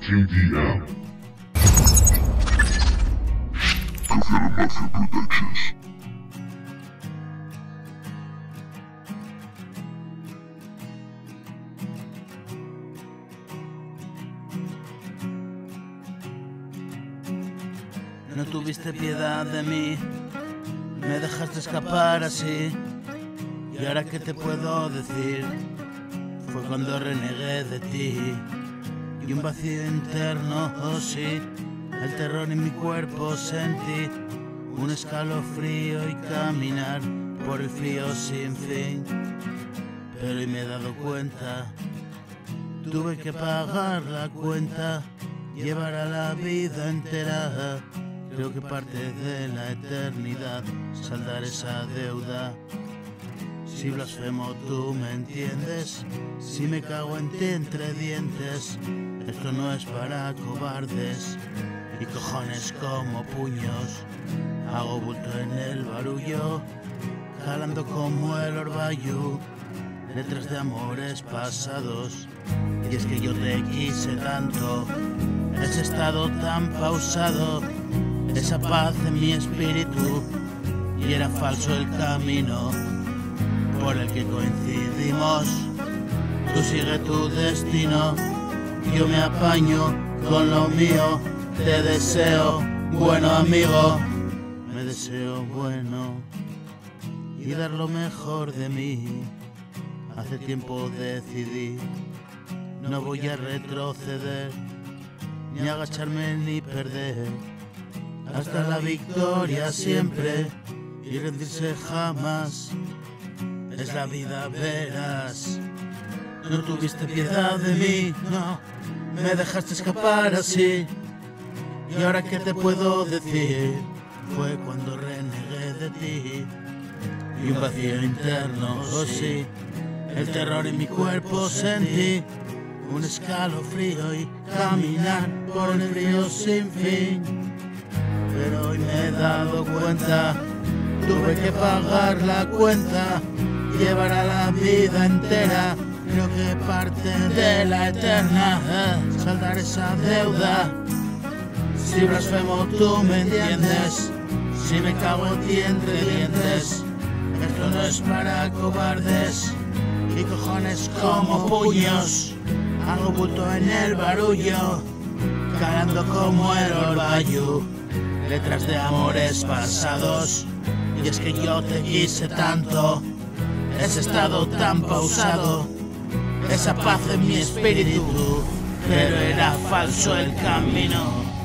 KDM. Governo Mafia Productions. No tuviste piedad de mí, me dejaste escapar así. Y ahora qué te puedo decir, fue cuando renegué de ti. Y un vacío interno, oh sí, el terror en mi cuerpo sentí. Un escalofrío y caminar por el frío sin fin. Pero hoy me he dado cuenta, tuve que pagar la cuenta, llevar a la vida entera. Creo que parte de la eternidad saldar esa deuda. Si blasfemo tú me entiendes, si me cago en ti entre dientes, esto no es para cobardes y cojones como puños. Hago bulto en el barullo, jalando como el orvallo, letras de amores pasados. Y es que yo te quise tanto, ese estado tan pausado, esa paz en mi espíritu, y era falso el camino por el que coincidimos. Tú sigue tu destino, yo me apaño con lo mío. Te deseo bueno, amigo, me deseo bueno y dar lo mejor de mí. Hace tiempo decidí, no voy a retroceder, ni agacharme ni perder, hasta la victoria siempre y rendirse jamás. Es la vida, verás. No tuviste piedad de mí, no, me dejaste escapar así. Y ahora qué te puedo decir, fue cuando renegué de ti. Y un vacío interno, oh sí, el terror en mi cuerpo sentí. Un escalofrío y caminar por el frío sin fin. Pero hoy me he dado cuenta, tuve que pagar la cuenta, llevar a la vida entera. Creo que parte de la eterna, saldar esa deuda. Si blasfemo tú me entiendes, si me cago en ti entre dientes, esto no es para cobardes y cojones como puños. Hago bulto en el barullo, calando como el orvallo, letras de amores pasados. Y es que yo te quise tanto, ese estado tan pausado, esa paz en mi espíritu, pero era falso el camino.